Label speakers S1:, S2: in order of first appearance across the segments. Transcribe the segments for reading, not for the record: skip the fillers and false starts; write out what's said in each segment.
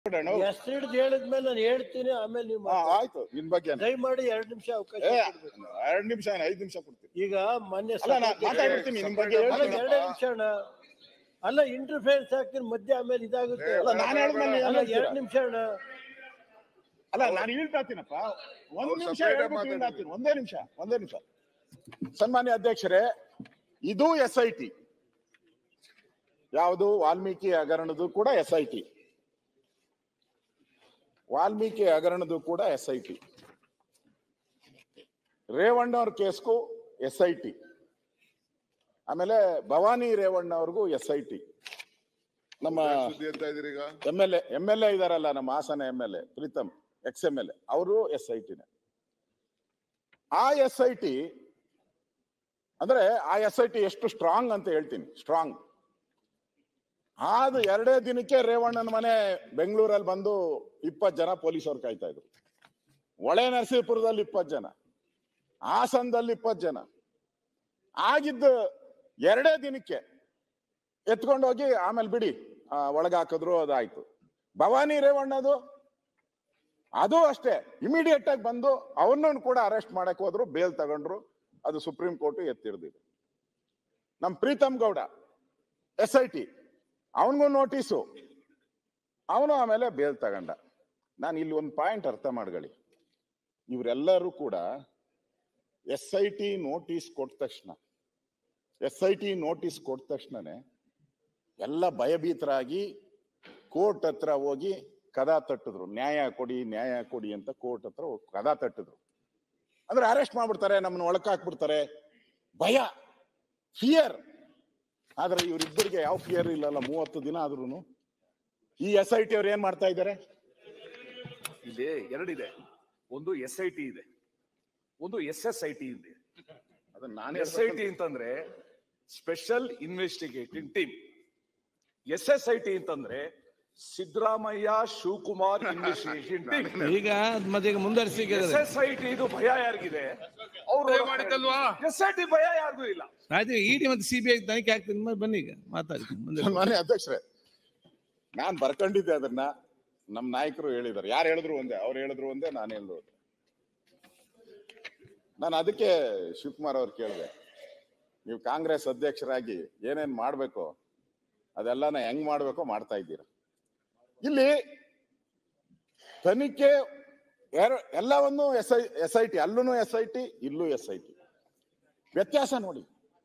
S1: ಎಷ್ಟು ಹಿಡಿದು ಹೇಳಿದ್ಮೇಲೆ ನಾನು ಹೇಳ್ತೀನಿ, ಆಮೇಲೆ ನೀವು
S2: ಆಯ್ತು. ನಿನ್ ಬಗ್ಗೆ
S1: ದಯಮಾಡಿ 2 ನಿಮಿಷ ಅವಕಾಶ.
S2: 2 ನಿಮಿಷ 5 ನಿಮಿಷ ಕೊಡ್ತೀನಿ.
S1: ಈಗ ಮೊನ್ನೆ
S2: ಮಾತಾಡ್ಬಿಡ್ತೀನಿ ನಿಮ್ ಬಗ್ಗೆ.
S1: 2 ನಿಮಿಷ ಅಣ್ಣ. ಅಲ್ಲ, ಇಂಟರ್ಫಿಯರೆನ್ಸ್ ಹಾಕ್ತೀನಿ ಮಧ್ಯೆ, ಆಮೇಲೆ ಇದಾಗುತ್ತೆ.
S2: ನಾನು ಹೇಳಿದ್ಮೇಲೆ
S1: 2 ನಿಮಿಷ ಅಣ್ಣ.
S2: ಅಲ್ಲ, ನಾನು ಹೇಳ್ತಾತೀನಪ್ಪ. 1 ನಿಮಿಷ ಹೇಳ್ತೀನಿ. ಒಂದೇ ನಿಮಿಷ. ಸನ್ಮಾನ್ಯ ಅಧ್ಯಕ್ಷರೇ, ಇದು SIT. ಯಾವುದು? ವಾಲ್ಮೀಕಿ ಹಗರಣದ್ದು ಕೂಡ SIT. ವಾಲ್ಮೀಕಿ ಹಗರಣದ್ದು ಕೂಡ SIT. ರೇವಣ್ಣ ಅವ್ರ ಕೇಸ್ಗೂ SIT. ಆಮೇಲೆ ಭವಾನಿ ರೇವಣ್ಣ ಅವ್ರಿಗೂ SIT. ನಮ್ಮ MLA ಇದಾರಲ್ಲ, ನಮ್ಮ ಹಾಸನ MLA ಪ್ರೀತಮ್ XMLA, ಅವರು SITನೇ. ಆ SIT ಅಂದ್ರೆ ಆ SIT ಎಷ್ಟು ಸ್ಟ್ರಾಂಗ್ ಅಂತ ಹೇಳ್ತೀನಿ. ಸ್ಟ್ರಾಂಗ್ ಆದ 2 ದಿನಕ್ಕೆ ರೇವಣ್ಣನ ಮನೆ ಬೆಂಗಳೂರಲ್ಲಿ ಬಂದು 20 ಜನ ಪೊಲೀಸರು ಕಾಯ್ತಾ ಇದ್ರು. ಹೊಳೆ ನರಸೀಪುರದಲ್ಲಿ 20 ಜನ, ಹಾಸನದಲ್ಲಿ 20 ಜನ. ಆಗಿದ್ದ 2 ದಿನಕ್ಕೆ ಎತ್ಕೊಂಡೋಗಿ ಆಮೇಲೆ ಬಿಡಿ ಒಳಗೆ ಹಾಕಿದ್ರು, ಅದಾಯ್ತು. ಭವಾನಿ ರೇವಣ್ಣದು ಅದು ಅಷ್ಟೇ, ಇಮಿಡಿಯೇಟ್ ಆಗಿ ಬಂದು ಅವನನ್ನು ಕೂಡ ಅರೆಸ್ಟ್ ಮಾಡಕ್ ಹೋದ್ರು, ಬೇಲ್ ತಗೊಂಡ್ರು. ಅದು ಸುಪ್ರೀಂ ಕೋರ್ಟ್ ಎತ್ತಿಡ್ದಿದೆ. ನಮ್ ಪ್ರೀತಮ್ ಗೌಡ SIT, ಅವನಿಗೂ ನೋಟಿಸು, ಅವನು ಆಮೇಲೆ ಬೇಲ್ ತಗೊಂಡ. ನಾನು ಇಲ್ಲಿ ಒಂದು ಪಾಯಿಂಟ್ ಅರ್ಥ ಮಾಡ್ಕೊಳ್ಳಿ. ಇವರೆಲ್ಲರೂ ಕೂಡ SIT ನೋಟಿಸ್ ಕೊಟ್ಟ ತಕ್ಷಣನೇ ಎಲ್ಲ ಭಯಭೀತರಾಗಿ ಕೋರ್ಟ್ ಹತ್ರ ಹೋಗಿ ಕದ ತಟ್ಟಿದ್ರು. ನ್ಯಾಯ ಕೊಡಿ ಅಂತ ಕೋರ್ಟ್ ಹತ್ರ ಕದ ತಟ್ಟಿದ್ರು. ಅಂದ್ರೆ ಅರೆಸ್ಟ್ ಮಾಡ್ಬಿಡ್ತಾರೆ, ನಮ್ಮನ್ನ ಒಳಕ್ ಹಾಕ್ಬಿಡ್ತಾರೆ, ಭಯ, ಫಿಯರ್. ಆದ್ರೆ ಇವರಿಬ್ಬರಿಗೆ ಯಾವ ಫಿಯರ್ ಇಲ್ಲಲ್ಲ. 30 ದಿನ ಆದ್ರೂ ಈ SIT ಅವ್ರು ಏನ್ ಮಾಡ್ತಾ ಇದ್ದಾರೆ?
S3: ಇಲ್ಲಿ 2 ಇದೆ. ಒಂದು SIT ಇದೆ, ಒಂದು SSIT ಇದೆ.
S2: ಅದನ್ನ ನಾನು
S3: SIT ಅಂತಂದ್ರೆ ಸ್ಪೆಷಲ್ ಇನ್ವೆಸ್ಟಿಗೇಟಿಂಗ್ ಟೀಮ್. SSIT ಅಂತಂದ್ರೆ ಸಿದ್ದರಾಮಯ್ಯ ಶಿವಕುಮಾರ್ ಇನ್ವೆಸ್ಟಿಗೇಷನ್ ಟೀಮ್.
S1: ಈಗ ಮತ್ತೆ ಮುಂದರ್ಸಿ
S3: SSIT ಇದು ಭಯ ಯಾರಿಗಿದೆ? ಅವರು ಮಾಡಿದಲ್ವಾ? SIT ಭಯ ಯಾರಿಗೂ ಇಲ್ಲ.
S1: ED ಮತ್ತೆ CBI ತನಿಖೆ ಆಗ್ತದೆ. ಬನ್ನಿ ಈಗ ಮಾತಾಡಿ.
S2: ಸನ್ಮಾನ್ಯ ಅಧ್ಯಕ್ಷರೇ, ನಾನ್ ಬರ್ಕೊಂಡಿದ್ದೆ ಅದನ್ನ. ನಮ್ ನಾಯಕರು ಹೇಳಿದಾರೆ. ಯಾರು ಹೇಳಿದ್ರು ಒಂದೇ, ಅವ್ರು ಹೇಳಿದ್ರು ಒಂದೇ, ನಾನು ಹೇಳಿದ್ರು ಒಂದೇ. ನಾನು ಅದಕ್ಕೆ ಶಿವಕುಮಾರ್ ಅವ್ರು ಕೇಳಿದೆ, ನೀವು ಕಾಂಗ್ರೆಸ್ ಅಧ್ಯಕ್ಷರಾಗಿ ಏನೇನ್ ಮಾಡ್ಬೇಕೋ ಅದೆಲ್ಲನ ಹೆಂಗ್ ಮಾಡ್ಬೇಕೋ ಮಾಡ್ತಾ ಇದ್ದೀರಾ. ಇಲ್ಲಿ ತನಿಖೆ ಎಲ್ಲವನ್ನು SIT, ಅಲ್ಲೂ SIT, ಇಲ್ಲೂ SIT. ವ್ಯತ್ಯಾಸ ನೋಡಿ.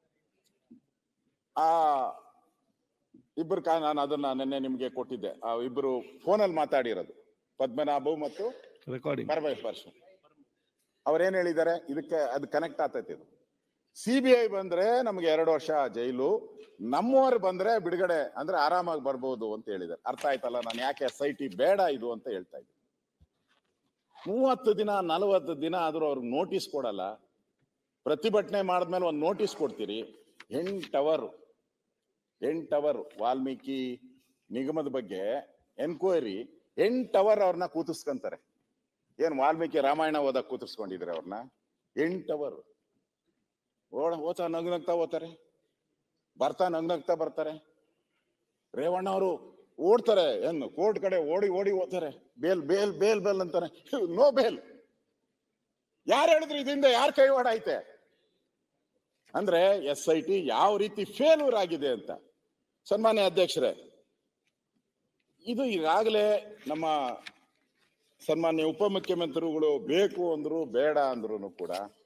S2: ಇಬ್ಬರು ನಾನು ಅದನ್ನ ನಿನ್ನೆ ನಿಮ್ಗೆ ಕೊಟ್ಟಿದ್ದೆ. ಆ ಇಬ್ಬರು ಫೋನಲ್ಲಿ ಮಾತಾಡಿರೋದು, ಪದ್ಮನಾಭು ಮತ್ತು ಪರಮೇಶ್ವರ್. ಅವ್ರೇನ್ ಹೇಳಿದ್ದಾರೆ? ಇದಕ್ಕೆ ಅದು ಕನೆಕ್ಟ್ ಆಗ್ತೈತಿ. ಇದು CBI ಬಂದ್ರೆ ನಮ್ಗೆ 2 ವರ್ಷ ಜೈಲು, ನಮ್ಮವರು ಬಂದ್ರೆ ಬಿಡುಗಡೆ, ಅಂದ್ರೆ ಆರಾಮಾಗಿ ಬರ್ಬೋದು ಅಂತ ಹೇಳಿದ್ದಾರೆ. ಅರ್ಥ ಆಯ್ತಲ್ಲ ನಾನು ಯಾಕೆ SIT ಬೇಡ ಇದು ಅಂತ ಹೇಳ್ತಾ ಇದ್ದೀನಿ. 30 ದಿನ 40 ದಿನ ಆದ್ರೂ ಅವ್ರಿಗೆ ನೋಟಿಸ್ ಕೊಡಲ್ಲ. ಪ್ರತಿಭಟನೆ ಮಾಡಿದ್ಮೇಲೆ ಒಂದು ನೋಟಿಸ್ ಕೊಡ್ತೀರಿ. 8 ಅವರ್ ವಾಲ್ಮೀಕಿ ನಿಗಮದ ಬಗ್ಗೆ ಎನ್ಕ್ವೈರಿ, 8 ಅವರ್ ಅವ್ರನ್ನ ಕೂತಿಸ್ಕೊಂತಾರೆ. ಏನ್ ವಾಲ್ಮೀಕಿ ರಾಮಾಯಣ ಓದಕ್ ಕೂತಿಸ್ಕೊಂಡಿದ್ರೆ ಅವ್ರನ್ನ? 8 ಅವರ್ ಓದ್ತಾ ನಗ್ನಗ್ತಾ ಓದ್ತಾರೆ, ನಗ್ನಗ್ತಾ ಬರ್ತಾರೆ. ರೇವಣ್ಣ ಅವರು ಓಡ್ತಾರೆ, ಏನು ಕೋರ್ಟ್ ಕಡೆ ಓಡಿ ಓದ್ತಾರೆ. ಬೇಲ್ ಅಂತಾರೆ. No bail. ಯಾರು ಹೇಳಿದ್ರು ಇದರಿಂದ ಯಾರ ಕೈವಾಡ ಐತೆ? ಅಂದ್ರೆ SIT ಯಾವ ರೀತಿ ಫೇಲ್ಯೂರ್ ಆಗಿದೆ ಅಂತ. ಸನ್ಮಾನ್ಯ ಅಧ್ಯಕ್ಷರೇ, ಇದು ಈಗಾಗಲೇ ನಮ್ಮ ಸನ್ಮಾನ್ಯ ಉಪಮುಖ್ಯಮಂತ್ರಿಗಳು ಬೇಕು ಅಂದ್ರು ಬೇಡ ಅಂದ್ರು ಕೂಡ